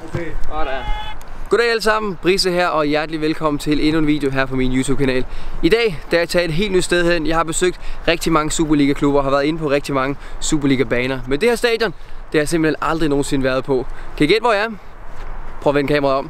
Okay. Goddag alle sammen, Brise her, og hjertelig velkommen til endnu en video her på min YouTube-kanal. I dag, der er jeg taget et helt nyt sted hen. Jeg har besøgt rigtig mange Superliga-klubber og har været inde på rigtig mange Superliga-baner. Men det her stadion, det har jeg simpelthen aldrig nogensinde været på. Kan I gætte, hvor jeg er? Prøv at vende kameraet om.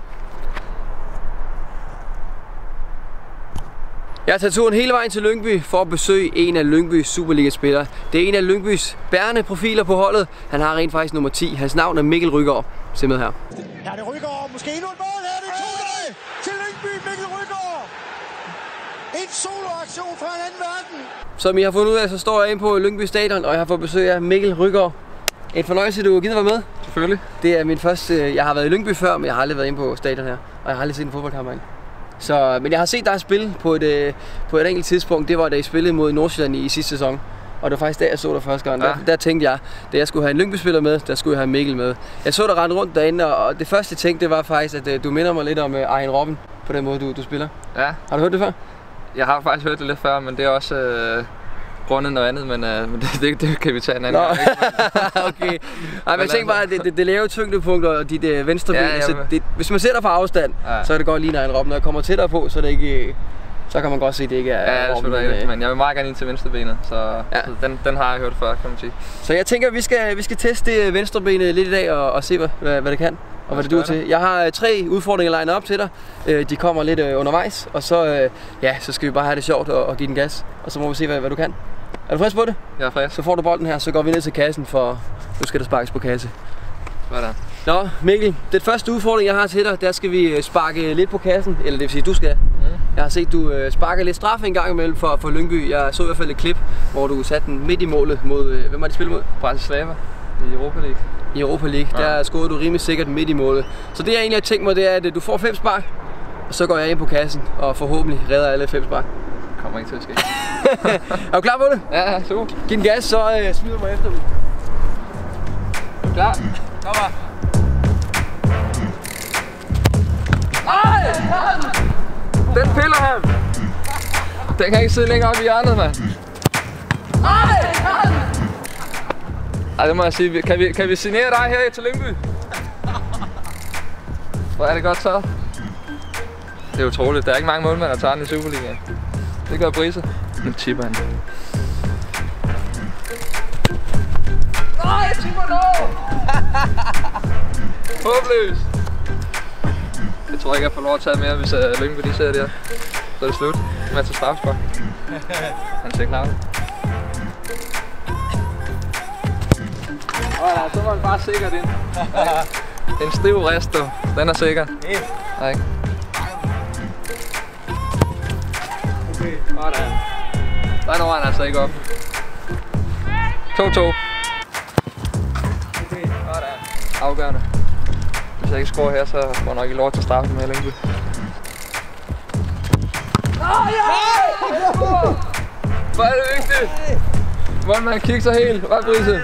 Jeg har taget turen hele vejen til Lyngby for at besøge en af Lyngbys Superliga-spillere. Det er en af Lyngbys bærende profiler på holdet. Han har rent faktisk nummer 10. Hans navn er Mikkel Rygaard. Se med her. Her er det Rygaard. Måske endnu et mål. Her er det 2-0 til Lyngby. Mikkel Rygaard. En soloaktion fra en anden verden. Som I har fundet ud af, så står jeg inde på Lyngby Stadion, og jeg har fået besøg af Mikkel Rygaard. En fornøjelse, du har givet være med. Selvfølgelig. Det er min første. Jeg har været i Lyngby før, men jeg har aldrig været inde på stadion her. Og jeg har aldrig set en fodboldkamp herinde. Så, men jeg har set dig spille på et enkelt tidspunkt. Det var da I spillede mod Nordsjælland i sidste sæson. Og det var faktisk der, jeg så dig første gang. Ja. Der tænkte jeg, da jeg skulle have en Lyngby-spiller med, der skulle jeg have Mikkel med. Jeg så dig rende rundt derinde, og det første jeg tænkte, det var faktisk, at du minder mig lidt om Arjen Robben på den måde, du spiller. Ja. Har du hørt det før? Jeg har faktisk hørt det lidt før, men det er også grundet noget andet, men det kan vi tage en anden gang. Okay. Ej, men jeg tænker bare, at det lave tyngdepunkt og dit venstre ben, altså, hvis man ser dig fra afstand, så er det godt lige Arjen Robben. Når jeg kommer tættere på, så er det ikke... Så kan man godt se, at det ikke er Robben. Ja, det er selvfølgelig, men jeg vil meget gerne ind til venstrebenet, så den har jeg hørt før, kan man sige. Så jeg tænker, at vi skal teste venstrebenet lidt i dag og se, hvad det kan. Og hvad det duer til. Jeg har 3 udfordringer legnet op til dig. De kommer lidt undervejs, og så skal vi bare have det sjovt og give den gas. Og så må vi se, hvad du kan. Er du frisk på det? Jeg er frisk. Så får du bolden her, så går vi ned til kassen, for nu skal der sparkes på kasse. Sådan. Nå, Mikkel, den første udfordring, jeg har til dig, der skal vi sparke lidt på kassen. Eller det vil sige, du skal. Jeg har set, du sparker lidt straf en gang imellem for Lyngby. Jeg så i hvert fald et klip, hvor du satte den midt i målet mod... Hvem var det spillet mod? Bratislava i Europa League. I Europa League, der scorede du rimelig sikkert midt i målet. Så det jeg egentlig har tænkt mig, det er, at du får 5 spark, og så går jeg ind på kassen og forhåbentlig redder alle 5 spark. Kommer ikke til at ske. Er du klar på det? Ja, super. Giv den gas, så smider mig efter. Klar? Kom bare. Ej! Den piller han! Den kan ikke sidde længere oppe i hjørnet, mand. Ej, det må jeg sige. Kan vi signere dig her til Lyngby? Hvor er det godt så? Det er utroligt. Der er ikke mange målmænd, der tager den i Superligaen. Det gør Brise. Nu tipper han. Nej, jeg tipper nu! Håbløs! Jeg tror ikke, jeg får lov at tage mere, hvis Lyngby de ser det her. Så er det slut. Med at tage straffespark. Han ser klar. Så var han bare sikkert ind. En stiv rest, du. Den er sikker. Nej. Okay. Sådan. Der når han altså ikke op. 2-2. Okay. Sådan. Afgørende. Hvis jeg ikke scorer her, så får jeg nok ikke lov til at straffe med Lyngby. Hvor er det vigtigt! Hvordan man kigger sig helt. Hvad er Brise?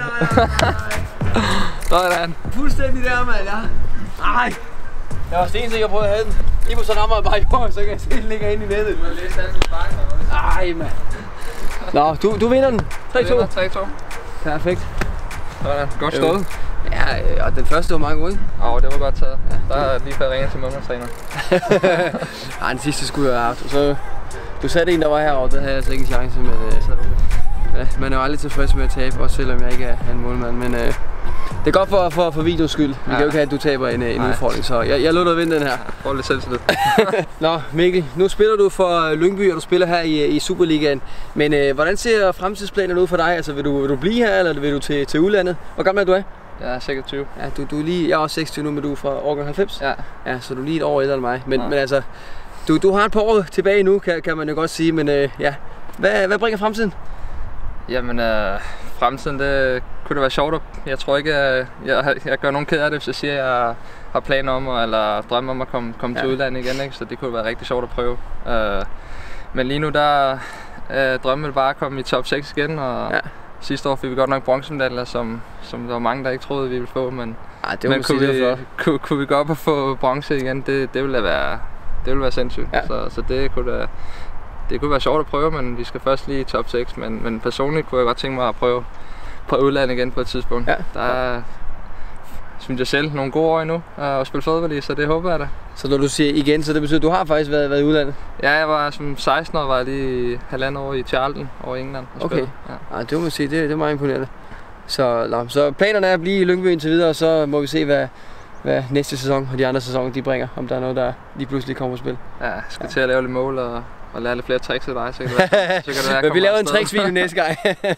Sådan. Fuldstændig der, mand. Ej! Jeg var stensikker på, at jeg havde den. Lige på så rammer jeg bare i jorden, så kan jeg se, den ligger inde i nettet. Du har læst alt med sparken. Ej, mand. Nå, du vinder den. 3-2. 3-2. Perfekt. Sådan. Godt stået. Ja, og den første var meget god, ikke? Det var godt taget. Der er lige før ringet til målmandstræner. Nej, den sidste skulle jeg have haft. Så du satte en, der var herovre, der havde jeg så ikke en chance med. Man er jo aldrig tilfreds med at tabe, også selvom jeg ikke er en målmand. Men det er godt for videos skyld. Vi kan jo ikke have, at du taber en udfordring, så jeg lod dig vinde den her. Får lidt selvtillid. Nå, Mikkel, nu spiller du for Lyngby, og du spiller her i Superligaen. Men hvordan ser fremtidsplanerne ud for dig? Altså, vil du blive her, eller vil du til udlandet? Hvor gammel er du? Jeg er 26. Ja, du er lige, jeg er også 26 nu, men du er fra årgang 90? Ja. Ja, så du er lige et år ældre end mig. Men altså, du har et par år tilbage nu, kan man jo godt sige. Men hvad bringer fremtiden? Jamen, fremtiden, det kunne det være sjovt. Jeg tror ikke, jeg gør nogen ked af det, hvis jeg siger, at jeg har planer om, eller drømmer om at komme til udlandet igen. Ikke? Så det kunne være rigtig sjovt at prøve. Men lige nu, der drømmer jeg bare at komme i top 6 igen. Og sidste år fik vi godt nok bronzemedaljer, som der var mange, der ikke troede, vi ville få. Men kunne vi gå op og få bronze igen, det ville være sindssygt. Ja. Så det kunne være sjovt at prøve, men vi skal først lige i top 6. Men personligt kunne jeg godt tænke mig at prøve udlandet igen på et tidspunkt. Ja. Der er synes jeg selv, nogle gode år endnu at spille fodbold i, så det håber jeg da. Så når du siger igen, så det betyder, at du har faktisk været i udlandet? Ja, jeg var som 16 år, var jeg lige 1,5 år i Charlton over i England. Okay, ja. Det må man sige, det er meget imponerende. Så planerne er at blive i Lyngby indtil videre, og så må vi se, hvad næste sæson og de andre sæsoner de bringer, om der er noget, der lige pludselig kommer på spil. Ja, jeg skal til at lave lidt mål og lære lidt flere tricks af dig, så kan det være, men vi laver en tricksvideo næste gang.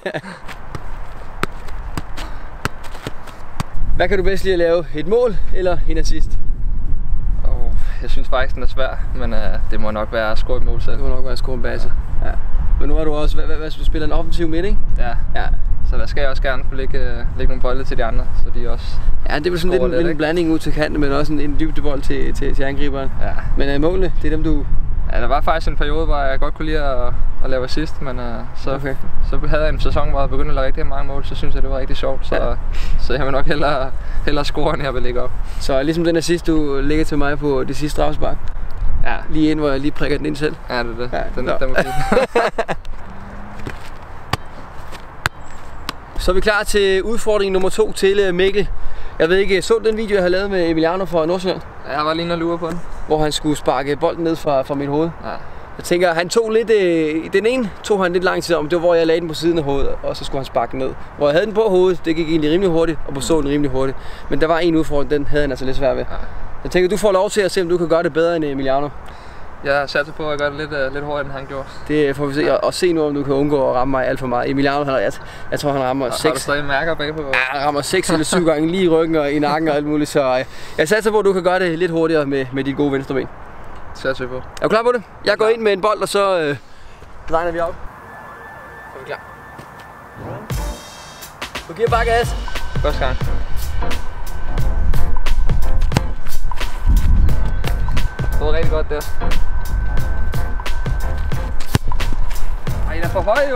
Hvad kan du bedst lide at lave? Et mål eller en assist? Jeg synes faktisk, den er svær, men det må nok være at score et mål selv. Det må nok være at score en basse. Ja. Men nu har du også, hvad du spiller en offensiv midt, ikke? Ja. Så der skal jeg også gerne lægge nogle bolde til de andre, så de også. Ja, det er sådan lidt en blanding ud til kanten, men også en dybdebold til angriberen. Ja. Men målene, det er dem du... Ja, der var faktisk en periode, hvor jeg godt kunne lide at lave assist, men så havde jeg en sæson, hvor jeg begyndte at lave rigtig mange mål, så synes jeg, det var rigtig sjovt. Så jeg vil nok hellere score, end jeg vil lægge op. Så ligesom den assist, du lægger til mig på det sidste straffespark? Ja. Lige ind, hvor jeg lige prikker den ind selv? Ja, det er det. Ja, den må Så er vi klar til udfordring nummer 2 til Mikkel. Jeg ved ikke, så den video, jeg har lavet med Emiliano fra Nordsjælland? Ja, jeg var lige inde og lure på den. Hvor han skulle sparke bolden ned fra mit hoved. Ja. Jeg tænker, han tog lidt, den ene tog han lidt lang tid om, det var hvor jeg lagde den på siden af hovedet, og så skulle han sparke den ned. Hvor jeg havde den på hovedet, det gik egentlig rimelig hurtigt, og på sålen rimelig hurtigt. Men der var en udfordring, den havde han altså lidt svært ved. Ja. Jeg tænker, du får lov til at se, om du kan gøre det bedre end Emiliano. Jeg satser på at gøre det lidt hurtigere, end han gjorde. Det får vi se, og se nu, om du kan undgå at ramme mig alt for meget. Emiliano, jeg tror, han rammer 6. Har du stadig mærker bagpå? Ja, han rammer 6 eller 7 gange lige i ryggen og i nakken og alt muligt. Så jeg satser på, at du kan gøre det lidt hurtigere med dit gode venstre ben. Det satser på. Er du klar på det? Jeg går ind med en bold, og så liner vi op. Så er vi klar. Du giver bare gas. Første gang. Det var rigtig godt der. Ej, den er for høj jo!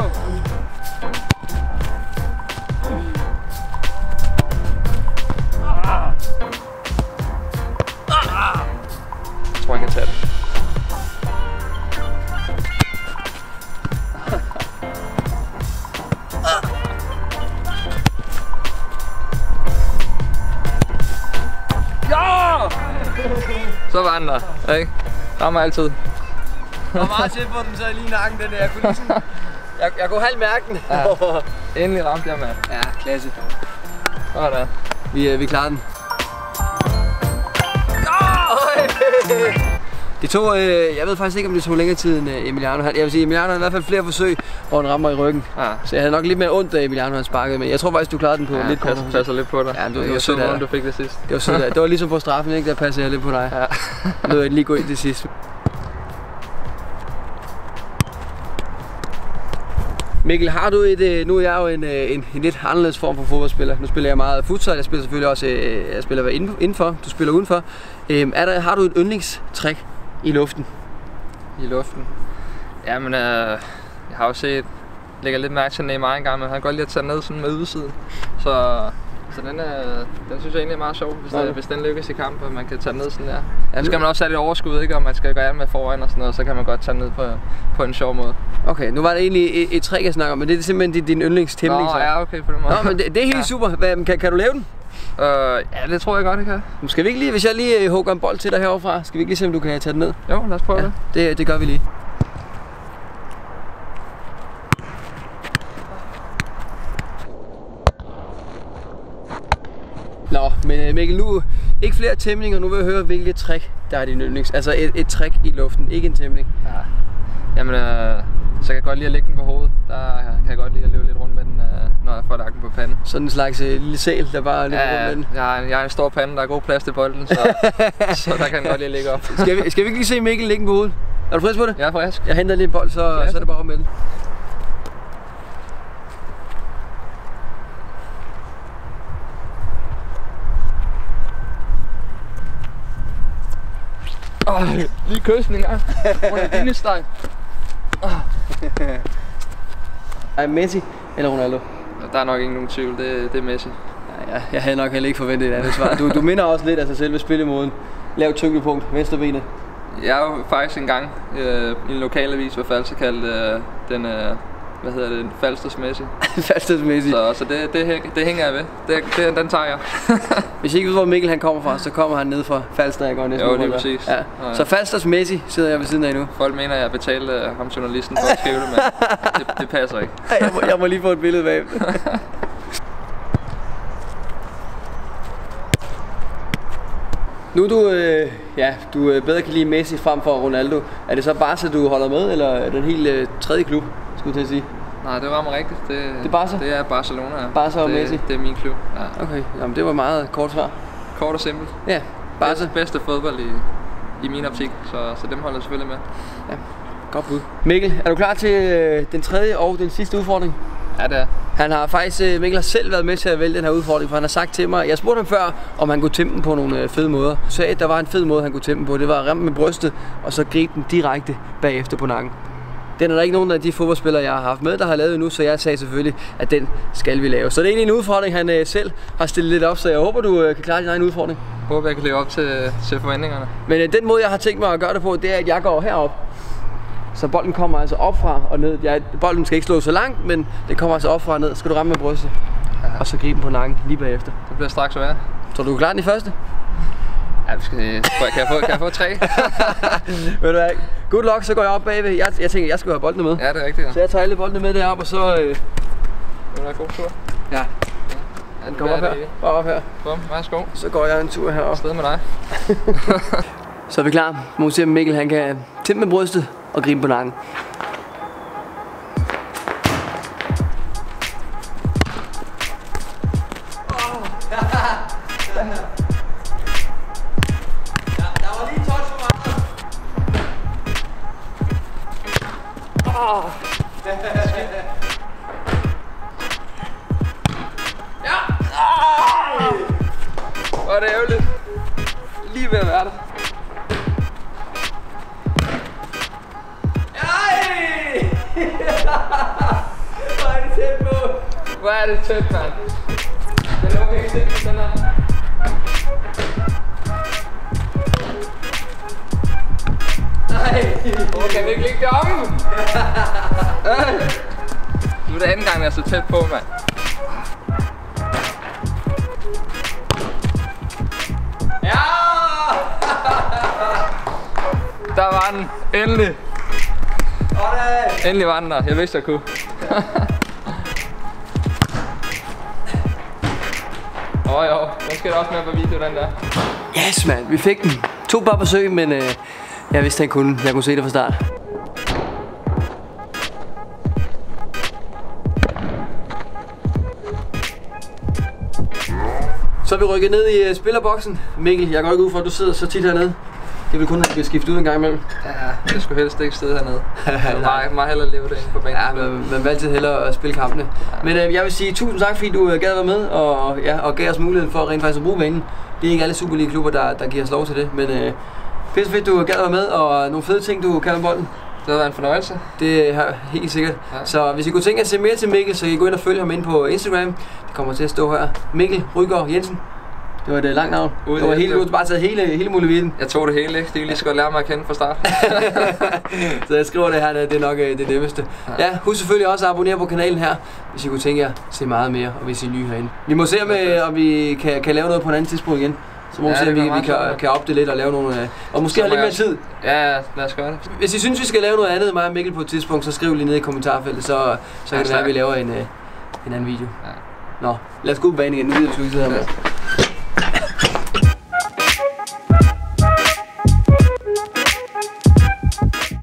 Jeg tror, jeg kan tage det. Ja! Så var den der, ikke? Rammer altid. Jeg var meget tæt på den, så lige i nakken den der. Jeg kunne ligesom, jeg kunne halvt mærke den. Ja. Endelig ramte jeg, mand. Ja, klasse. Sådan. Vi klarer den. Det tog, jeg ved faktisk ikke, om det tog længere tid end Emiliano. Jeg vil sige, Emiliano har i hvert fald flere forsøg, hvor han rammer i ryggen. Ja. Så jeg havde nok lidt mere ondt, da Emiliano han sparkede, men jeg tror faktisk, du klarede den på lidt kortere. Jeg passer lidt på dig. Ja, det var sødt af dig. Du fik det sidst. Det var sødt af dig. Det var ligesom på straffen, ikke? Der passede jeg lidt på dig. Ja. Nu er jeg lige gå ind det sidste. Mikkel, har du nu er jeg jo en lidt anderledes form for fodboldspiller. Nu spiller jeg meget futsal, jeg spiller selvfølgelig også jeg spiller indenfor, du spiller udenfor. Har du et yndlingstræk i luften? I luften? Jamen, jeg har jo set, lægger lidt mærke til Neymar engang, men han kan godt lide at tage ned sådan med udsiden. Så den synes jeg egentlig er meget sjov, hvis den lykkes i kamp, og man kan tage ned sådan der. Ja, så skal man også have lidt overskud, ikke? Og man skal gå an med foran og sådan noget, så kan man godt tage ned på en sjov måde. Okay, nu var det egentlig et trick, jeg snakker om, men det er simpelthen din yndlingstæmning. Nå, ja, okay, på den måde. Nå, men det er helt super. Kan du lave den? Ja, det tror jeg godt, jeg kan. Skal vi ikke lige, hvis jeg lige hugger en bold til dig heroverfra, skal vi ikke lige se, om du kan tage den ned? Jo, lad os prøve det. Det gør vi lige. Nå, men Mikkel, nu ikke flere tæmninger, nu vil jeg høre, hvilket trick der er din yndlings. Altså et trick i luften, ikke en tæmning. Ja. Jamen, så kan jeg godt lide at lægge den på hovedet. Der kan jeg godt lide at løbe lidt rundt med den, når jeg får lagt den på panden. Sådan en slags lille sæl, der bare løber rundt med den? Jeg har en stor pande, der er god plads til bolden, så der kan den godt lige ligge op. Skal vi ikke lige se Mikkel lægge den på hovedet? Er du frisk på det? Jeg er frisk. Jeg henter lige en bold, så er det bare op med den. Lige kyssen en gang. Ronaldinho-style. Er Messi eller Ronaldo? Der er nok ikke nogen tvivl, det er Messi. Ja, jeg havde nok heller ikke forventet et andet svar. Du minder også lidt af sig selv ved spillemåden. Lav tyngdepunkt, venstrebenet. Jeg har jo faktisk engang i en lokalavis, hvad faldt så kaldte den hvad hedder det, Falsters Messi. Falsters Messi. Så det hænger jeg ved. Den tager jeg. Hvis I ikke ved, hvor Mikkel han kommer fra, så kommer han ned fra Falster, jeg går næsten. Jo, det er præcis. Ja. Så Falsters Messi sidder jeg ved siden af nu. Folk mener, at jeg betalte ham journalisten for at skrive det, men det passer ikke. Jeg må lige få et billede bag. Nu du bedre kan lide Messi frem for Ronaldo. Er det så Barca, du holder med, eller er det en helt tredje klub, skulle jeg til at sige? Nej, det rammer rigtigt. Det er Barca? Det er Barcelona, ja. Barca og Messi? Det er min klub, ja. Okay, jamen det var meget kort svar. Kort og simpelt. Ja, Barca. Bedste fodbold i min optik, så dem holder jeg selvfølgelig med. Ja, godt bud. Mikkel, er du klar til den tredje og den sidste udfordring? Ja, det er. Han har faktisk, Mikkel har selv været med til at vælge den her udfordring, for han har sagt til mig, jeg spurgte ham før, om han kunne tæmme den på nogle fede måder. Så sagde, at der var en fed måde, han kunne tæmme den på. Det var at ramme med brystet, og så gribe den direkte bagefter på nakken. Den er der ikke nogen af de fodboldspillere, jeg har haft med, der har lavet nu, så jeg sagde selvfølgelig, at den skal vi lave. Så det er egentlig en udfordring, han selv har stillet lidt op, så jeg håber, du kan klare din egen udfordring. Jeg håber, jeg kan leve op til forventningerne. Men den måde, jeg har tænkt mig at gøre det på, det er, at jeg går herop. Så bolden kommer altså opfra og ned. Bolden skal ikke slå så langt, men det kommer altså opfra og ned. Skal du ramme med brystet, og så gribe den på nakken lige bagefter. Det bliver straks værre. Tror du er klar den i første? Ja, kan jeg få 3? Ved du hvad? Good luck, så går jeg op bagved. Jeg tænker, jeg skal have boldene med. Ja, det er rigtigt. Ja. Så jeg tager alle boldene med deroppe, og så... Det er god tur. Ja. Den kommer op her. Bare op her. Bum, værsgo. Så går jeg en tur heroppe. Afsted med dig. Så er vi klar. Må vi se, om Mikkel han kan tæmme med brystet og gribe på nakken. Hvor er det ærgerligt. Lige ved at være der. Hvor er det tæt på? Hvor er det tæt, mand. Den er okay tæt på den her. Nej. Hvor kan vi ikke ligge det om? Nu er det anden gang, jeg er så tæt på, mand. Ja! Der var den. Endelig. Endelig var den der. Jeg vidste, jeg kunne. Jo. Den skal da også med på video, den der. Yes, mand. Vi fik den. 2 bare besøg, men jeg vidste, han kunne. Jeg kunne se det fra start. Så er vi rykket ned i spillerboksen. Mikkel, jeg går ikke ud fra, at du sidder så tit hernede. Det vil kun have skiftet ud en gang imellem. Ja, jeg skulle helst ikke sidde hernede. Jeg må hellere leve det inde på banen. Ja, man vil altid hellere at spille kampene. Ja. Men jeg vil sige tusind tak, fordi du gad være med og gav os muligheden for rent faktisk at bruge banen. Det er ikke alle Superliga-klubber, der giver os lov til det. Men pisse fedt, du gad være med, og nogle fede ting, du kan med bolden. Det har været en fornøjelse. Det er helt sikkert. Ja. Så hvis I kunne tænke jer at se mere til Mikkel, så kan I gå ind og følge ham ind på Instagram. Det kommer til at stå her. Mikkel Rygaard Jensen. Det var et langt navn. Du har bare taget hele muligheden. Jeg tog det hele, ikke? Det ville lige skal lære mig at kende fra start. Så jeg skriver det her, det er nok det nemmeste. Ja, husk selvfølgelig også at abonnere på kanalen her, hvis I kunne tænke jer at se meget mere, og hvis I er nye herinde. Vi må se, om vi kan lave noget på en anden tidspunkt igen. Så må vi se, om vi kan opdele lidt og lave nogle... Og måske have lidt mere tid. Ja, lad os gøre det. Hvis I synes, vi skal lave noget andet, mig og Mikkel, på et tidspunkt, så skriv lige ned i kommentarfeltet, så kan det være, at vi laver en anden video. Ja. Nå, lad os gå på banen igen. Nu gider vi sidde her med.